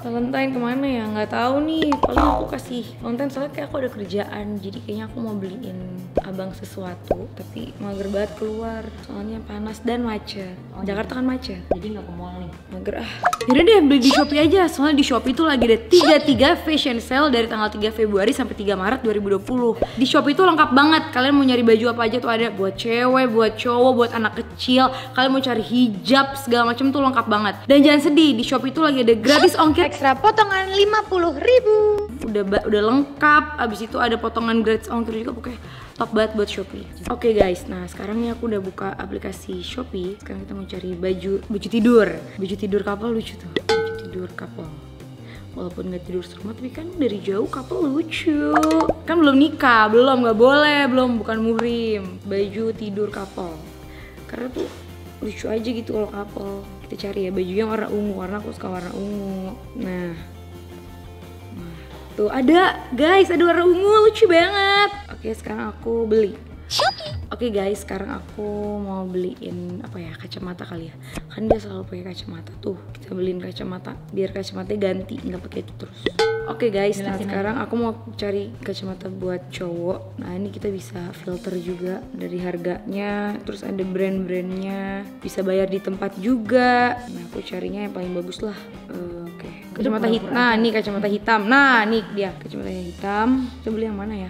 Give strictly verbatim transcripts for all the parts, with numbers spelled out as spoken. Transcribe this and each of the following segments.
Valentine kemana ya? Nggak tahu nih. Paling aku kasih Valentine soalnya kayak aku ada kerjaan. Jadi kayaknya aku mau beliin abang sesuatu. Tapi mager banget keluar. Soalnya panas dan macet. Oh, Jakarta kan macet. Jadi nggak ke mall nih. Mager ah. Yaudah deh beli di Shopee aja. Soalnya di Shopee itu lagi ada tiga puluh tiga fashion sale dari tanggal tiga Februari sampai tiga Maret dua ribu dua puluh. Di Shopee itu lengkap banget. Kalian mau nyari baju apa aja tuh ada, buat cewek, buat cowok, buat anak kecil. Kalian mau cari hijab segala macam tuh lengkap banget. Dan jangan sedih, di Shopee itu lagi ada gratis ongkir Ekstra potongan lima puluh ribu. Udah udah lengkap. Abis itu ada potongan gratis ongkir juga, pokoknya top banget buat Shopee. Oke okay guys, nah sekarang nih aku udah buka aplikasi Shopee. Sekarang kita mau cari baju baju tidur. Baju tidur couple lucu tuh. Baju tidur couple. Walaupun nggak tidur serumah, tapi kan dari jauh couple lucu. Kan belum nikah, belum, nggak boleh, belum, bukan muhrim. Baju tidur couple. Karena tuh lucu aja gitu kalau couple. Kita cari ya baju yang warna ungu, karena aku suka warna ungu. Nah, nah tuh ada guys, ada warna ungu, lucu banget. Oke, sekarang aku beli. Oke guys, sekarang aku mau beliin apa ya, kacamata kali ya. Kan dia selalu pakai kacamata tuh. Kita beliin kacamata biar kacamatanya ganti, nggak pakai itu terus. Oke guys, nah sekarang aku mau cari kacamata buat cowok. Nah ini kita bisa filter juga dari harganya, terus ada brand-brandnya, bisa bayar di tempat juga. Nah aku carinya yang paling bagus lah. Uh, Oke, okay. Kacamata hitam. Nah nih kacamata hitam. Nah nih dia kacamatanya hitam. Kita beli yang mana ya?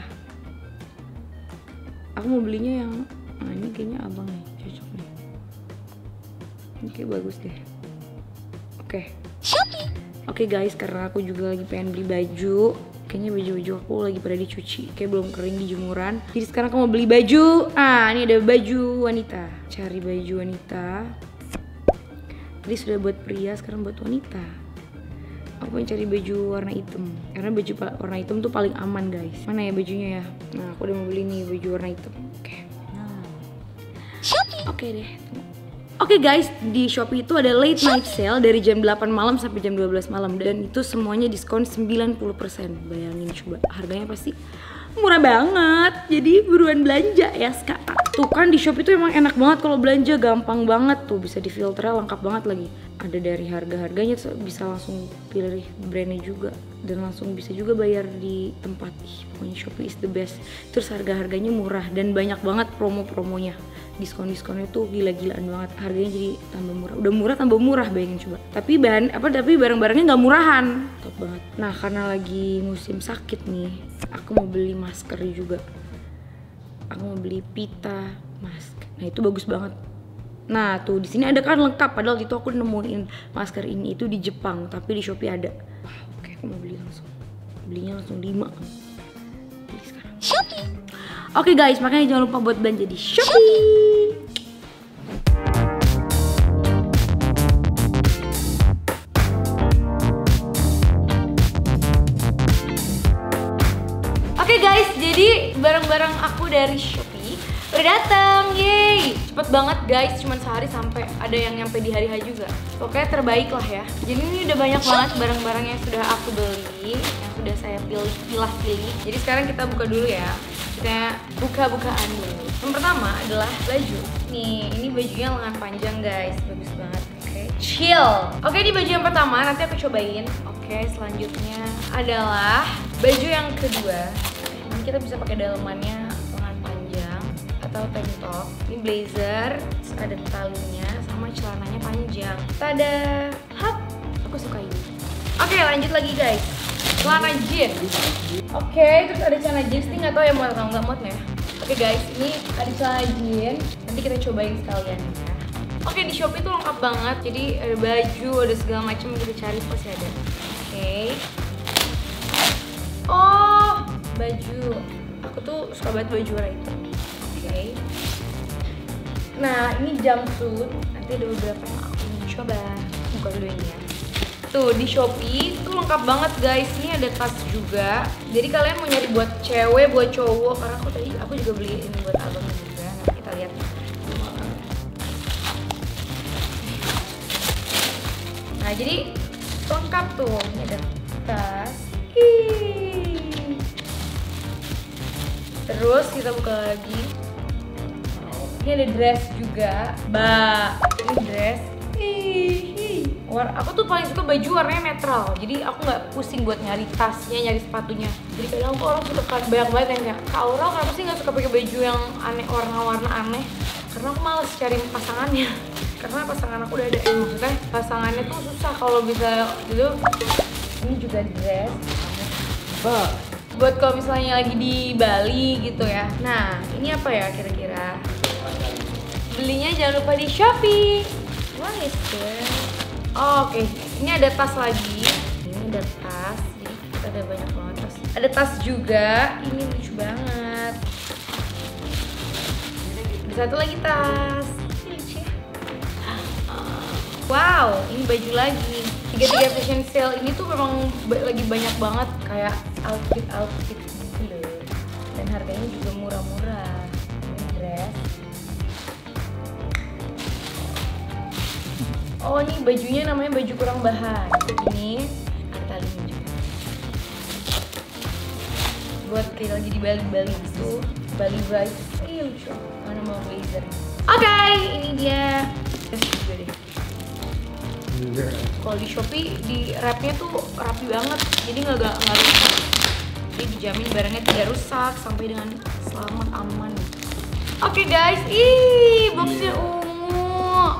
Aku mau belinya yang, nah ini kayaknya abang nih, cocok nih. Ini kayak bagus deh. Oke. Okay. Oke okay guys, karena aku juga lagi pengen beli baju. Kayaknya baju-baju aku lagi pada dicuci, kayak belum kering di jemuran. Jadi sekarang aku mau beli baju. Ah, ini ada baju wanita. Cari baju wanita. Tadi sudah buat pria, sekarang buat wanita. Aku pengen cari baju warna hitam. Karena baju warna hitam tuh paling aman guys. Mana ya bajunya ya? Nah, aku udah mau beli nih baju warna hitam. Oke. Okay. Oke okay deh. Oke okay guys, di Shopee itu ada late night sale dari jam delapan malam sampai jam dua belas malam. Dan itu semuanya diskon sembilan puluh persen. Bayangin coba, harganya pasti murah banget. Jadi buruan belanja ya sekarang. Tuh kan di Shopee itu emang enak banget kalau belanja, gampang banget tuh. Bisa di filternya lengkap banget lagi. Ada dari harga-harganya, bisa langsung pilih brandnya juga. Dan langsung bisa juga bayar di tempat. Ih, pokoknya Shopee is the best. Terus harga-harganya murah dan banyak banget promo-promonya. Diskon-diskonnya tuh gila-gilaan banget. Harganya jadi tambah murah. Udah murah tambah murah, bayangin coba. Tapi bahan apa tapi barang-barangnya nggak murahan. Top banget. Nah, karena lagi musim sakit nih, aku mau beli masker juga. Aku mau beli pita mask. Nah, itu bagus banget. Nah, tuh di sini ada kan lengkap. Padahal itu aku nemuin masker ini itu di Jepang, tapi di Shopee ada. Wah, oke, aku mau beli langsung. Belinya langsung lima. Beli sekarang. Shopee. Oke okay guys, makanya jangan lupa buat belanja di Shopee. Oke okay guys, jadi barang-barang aku dari Shopee udah datang, yeay. Cepet banget guys, cuman sehari sampai ada yang nyampe di hari H juga. Pokoknya terbaik lah ya. Jadi ini udah banyak banget barang-barang yang sudah aku beli, yang sudah saya pilih, pilih-pilih. Jadi sekarang kita buka dulu ya. Kita buka-bukaan dulu. Yang pertama adalah baju. Nih, ini bajunya lengan panjang guys, bagus banget. Oke, okay. Chill. Oke, okay, ini baju yang pertama, nanti aku cobain. Oke, okay, selanjutnya adalah baju yang kedua. Ini kita bisa pakai dalemannya lengan panjang atau tank top. Ini blazer, ada talunya sama celananya panjang. Tada, hap, aku suka ini. Oke, okay, lanjut lagi guys. Celana jeans. Oke, okay, terus ada celana jeans nih, nggak tahu ya mau atau nggak mau ya. Oke okay guys, ini ada celana jeans. Nanti kita cobain sekalian ya. Oke, okay, di Shopee tuh lengkap banget. Jadi ada baju, ada segala macam yang kita cari pasti ada. Oke. Okay. Oh, baju. Aku tuh suka banget baju warna itu. Oke. Okay. Nah, ini jumpsuit. Nanti ada beberapa yang aku mau coba. Buka dulu ini ya. Tuh di Shopee tuh lengkap banget guys. Ini ada tas juga. Jadi kalian mau nyari buat cewek, buat cowok. Karena aku tadi aku juga beli ini buat abang juga. Nanti kita lihat. Nah jadi lengkap tuh. Ini ada tas. Hii. Terus kita buka lagi. Ini ada dress juga. Bah, ini dress. Hii. War aku tuh paling suka baju warnanya netral, jadi aku nggak pusing buat nyari tasnya, nyari sepatunya. Jadi kadang tuh orang suka kan banyak banget yang kayak, Kak Aurel kenapa sih nggak suka pakai baju yang aneh, warna-warna aneh? Karena aku males cari pasangannya. Karena pasangan aku udah ada, eh, maksudnya pasangannya tuh susah kalau bisa gitu. Ini juga dress, bah. Buat kalau misalnya lagi di Bali gitu ya. Nah, ini apa ya kira-kira? Belinya jangan lupa di Shopee. What is this? Oh, oke, okay. Ini ada tas lagi. Ini ada tas, jadi kita ada banyak banget tas. Ada tas juga, ini lucu banget. Ada satu lagi tas. Ini lucu ya. Wow, ini baju lagi. Tiga-tiga fashion sale ini tuh memang lagi banyak banget kayak outfit-outfit gitu loh. Dan harganya juga murah-murah. Ini dress. Oh, ini bajunya namanya baju kurang bahan. Ini ada talinya juga. Buat kayak lagi di Bali-Bali gitu, Bali vibes. Ih, lucu. Mana mau blazer? Oke, okay, ini dia. Terus juga deh. Kalau di Shopee di wrapnya tuh rapi banget, jadi nggak nggak nggak rusak. Jadi dijamin barangnya tidak rusak sampai dengan selamat aman. Oke okay, guys, ih boxnya ungu.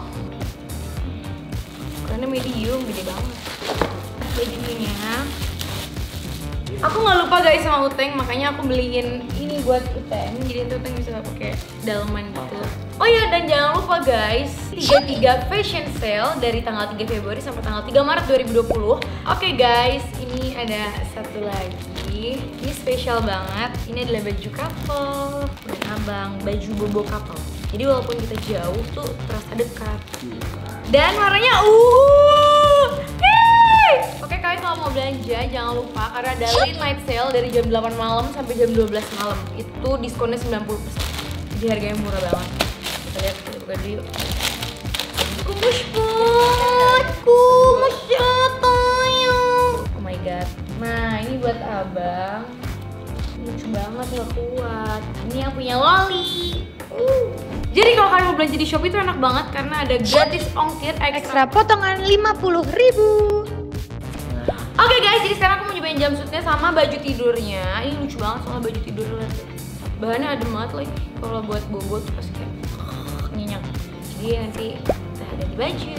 Karena medium, gede banget bajunya. Aku nggak lupa guys sama Uteng, makanya aku beliin ini buat Uteng. Jadi nanti Uteng bisa pakai daleman gitu. Oh ya, dan jangan lupa guys, tiga puluh tiga fashion sale dari tanggal tiga Februari sampai tanggal tiga Maret dua ribu dua puluh. Oke okay, guys, ini ada satu lagi. Ini spesial banget. Ini adalah baju couple dan abang, baju bobo couple. Jadi walaupun kita jauh tuh terasa dekat. Dan warnanya uh. Oke, kalian kalau mau belanja jangan lupa karena ada late night sale dari jam delapan malam sampai jam dua belas malam. Itu diskonnya sembilan puluh persen. Jadi harganya murah banget. Kita lihat, kita buka dulu yuk. Kumus banget, kumus tayo. Oh my god. Nah, ini buat abang. Lucu banget, gak kuat. Ini yang punya Loli. Uh. Jadi kalau kalian mau belanja di Shopee itu enak banget karena ada gratis ongkir ekstra, Ekstra potongan lima puluh ribu. Oke okay guys, jadi sekarang aku mau nyobain jumpsuitnya sama baju tidurnya. Ini lucu banget soal baju tidur, lihat deh. Bahannya adem banget lagi. Kalau buat bobo tuh pasti kayak uh, nyenyak. Jadi nanti kita ada di baju.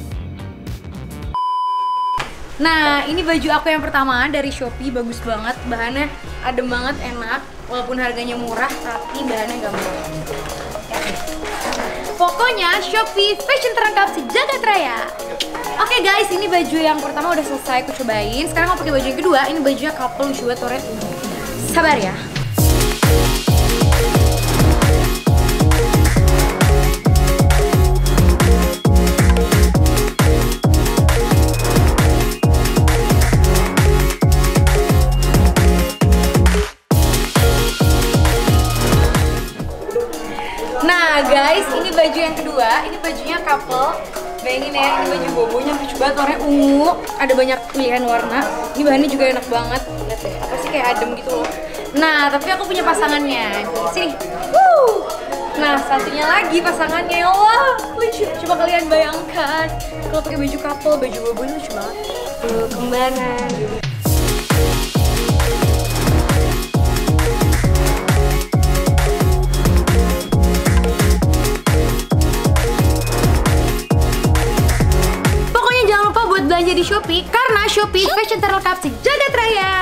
Nah, ini baju aku yang pertama dari Shopee, bagus banget. Bahannya adem banget, enak. Walaupun harganya murah, tapi bahannya gak murah. Pokoknya Shopee fashion terlengkap sejagat raya. Oke okay guys, ini baju yang pertama udah selesai aku cobain. Sekarang aku pakai baju yang kedua. Ini bajunya couple lucu banget, Toret. Sabar ya. Nah guys, ini baju yang kedua. Ini bajunya couple. Bayangin ya, ini baju bobonya lucu banget, warnanya ungu. Ada banyak pilihan warna. Ini bahannya juga enak banget. Lihat deh, apa sih kayak adem gitu loh. Nah, tapi aku punya pasangannya. Sini. Woo! Nah, satunya lagi pasangannya. Wah, lucu. Coba kalian bayangkan kalau pakai baju couple, baju bobo ini lucu banget. Tuh, kembaran. Belanja di Shopee karena Shopee fashion terlengkap sejagat raya.